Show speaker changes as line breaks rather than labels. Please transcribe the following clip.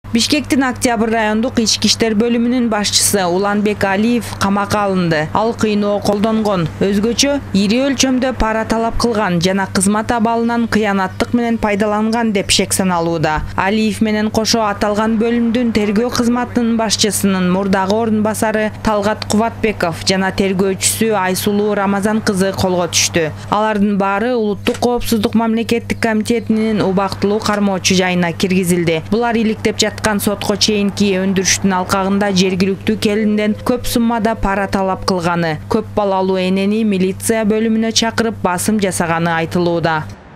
Бишкектин Октябрь райондук ички иштер бөлүмүнүн башчысы Уланбек Алиев камакка алынды. Ал кыйноо колдонгон, өзгөчө ири өлчөмдө пара талап кылган жана кызмат абалынан кыянаттык менен пайдаланган деп шек саналууда. Алиев менен кошо аталган бөлүмдүн тергөө кызматынын башчысынын мурдагы орун басары Талгат Кубатбеков жана тергөөчүсү Айсулуу Рамазан кызы колго түштү. Алардын баары Улуттук коопсуздук мамлекеттик комитетинин убактылуу кармоочу жайына киргизилди. Булар иликтеп жаткан сотко чейинки өндүрүштүн алкагында жергиликтүү келинден көп суммада пара талап кылганы, көп балалуу энени милиция бөлүмүнө чакырып басым жасаганы айтылууда.